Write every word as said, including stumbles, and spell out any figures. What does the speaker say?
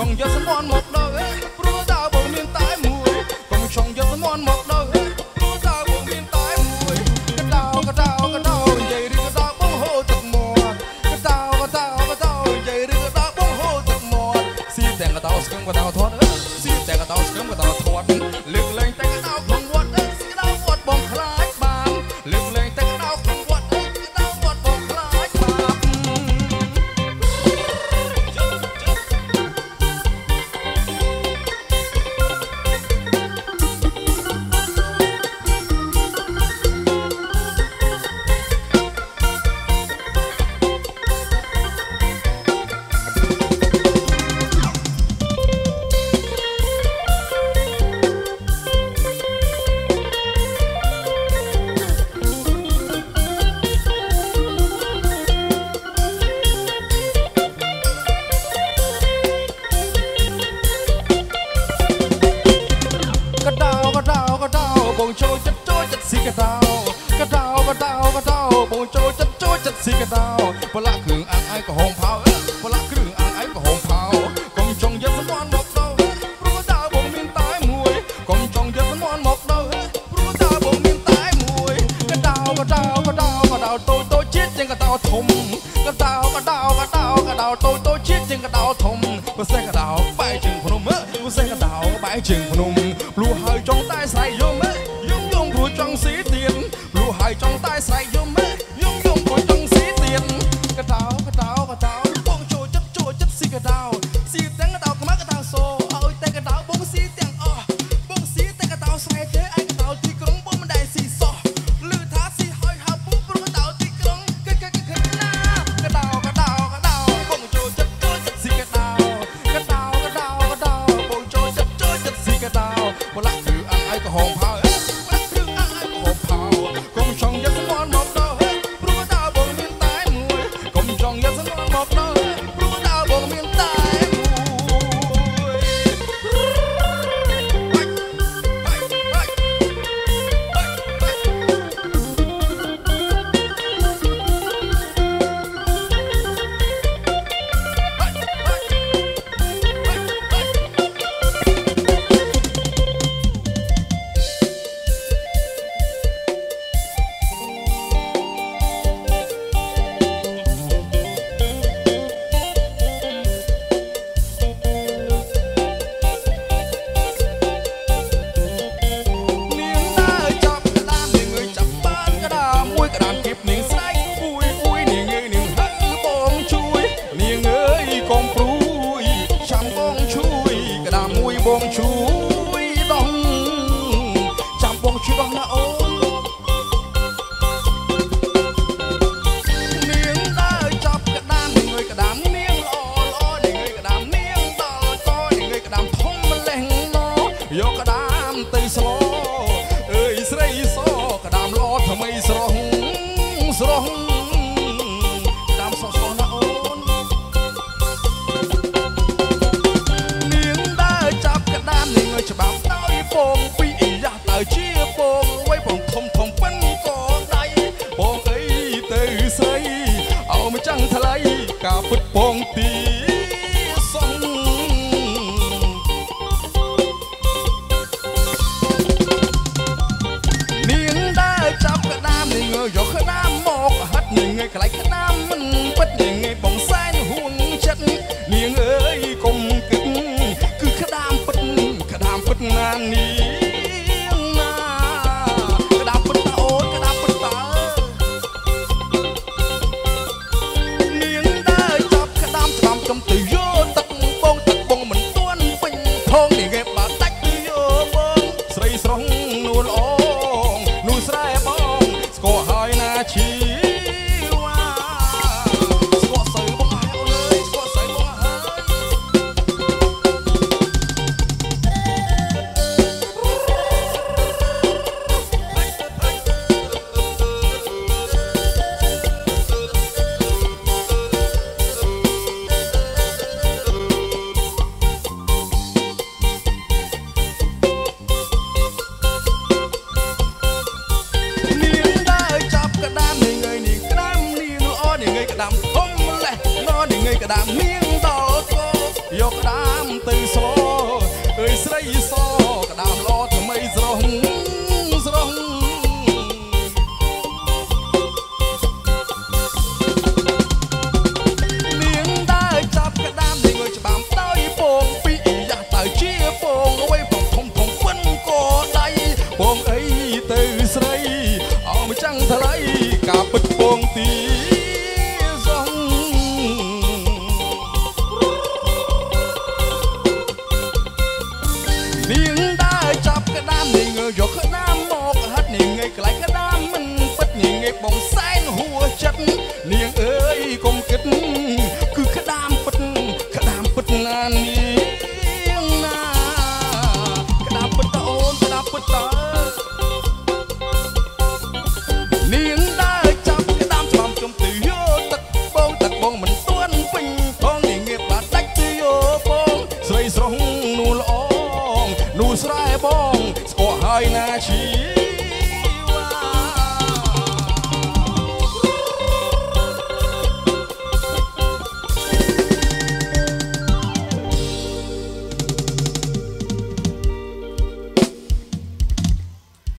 ងយកសំន់មកដល់ព្រោះតើបងមានតែមួយកុំចង់យកសំន់មកដល់ព្រោះតើបងមានតែមួយកដោកដោកដោនិយាយរឿងកដោបងហូរទឹកមាត់កដោកដោកដោនិយាយរឿងកដោបងហូរទឹកមាត់ស៊ីតែកដោស្គឹងកដោធាត់ស៊ីតែកដោស្គឹងកដោធាត់លើកលែងតែកដោក្នុងវត្តស៊ីកដោវត្តបងខ្លាចបានលើកលែងតែកដោក្នុងវត្តកដោវត្តបងខ្លាចបាបបងចូលចិត្តចូលចិត្តស៊ីកដោកដោកដោកដោបងចូលចិត្តចូលចិត្តស៊ីកដោប្រឡាក់គ្រឿងអាំងអាយក៏ហូមផៅប្រឡាក់គ្រឿងអាំងអាយក៏ហូមផៅកុំចង់យកសំន់មកដល់ព្រោះតើបងមានតែមួយកុំចង់យកសំន់មកដល់ព្រោះតើបងមានតែមួយកដោកដោកដោកដោតូចតូចជាតិជាងកដោធំកដោកដោកដោកដោតូចតូចជាតិជាងកដោធំប្រសេះកដោបែកជើងភ្នំប្រសេះកដោបែកជើងភ្នំព្រោះហើយចង់តែស្រ័យយំចង់ស៊ីទៀតព្រោះហើយចង់តែស្រែកយំយំយំព្រោះចង់ស៊ីទៀតកដោកដោកដោបងចូលចិត្តចូលចិត្តស៊ីកដោស៊ីទាំងកដោខ្មៅកដោសូឲ្យតែកដោបងស៊ីទាំងអស់បងស៊ីតែកដោស្រែទេឯកដោទីក្រុងបងមិនដែលស៊ីសោះលឺថាស៊ីហើយហៅពុះព្រោះកដោទីក្រុងគិតគិតគិតណាកដោកដោកដោបងចូលចិត្តចូលចិត្តស៊ីកដោកដោកដោកដោបងចូលចិត្តចូលចិត្តស៊ីកដោបលាក់គឺអាំងឲ្យក៏ហងផៅចង់យកសំន់មកដល់ព្រោះតើបងមានតែមួយកុំចង់យកសំន់មកដល់ព្រោះតើបងមានតែបងជួយដោះចាំបងជួយដោះណាអូននាងដើរចាប់ក្តាមនាងើយក្តាមនាងល្អល្អនាងើយក្តាមនាងដល់កនាងើយក្តាមធំម្លេះណយកក្តាមទៅស្លោអើយស្រីសក្តាមល្អថ្មីស្រស់ស្រស់ក្តាមស្រស់ស្រស់ណាអូននាងដើរចាប់ក្តាមនាងើយច្បាប់ដោយពងពីយ៉ាទៅជាពងໄว้ពងយកក្តាមទៅសអើយស្រីស